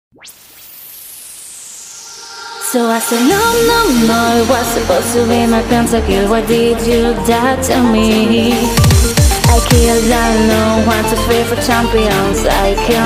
So I said no, no, no, it was supposed to be my pentakill. Why did you die to me? I killed, I know, 1, 2, 3 for champions. I killed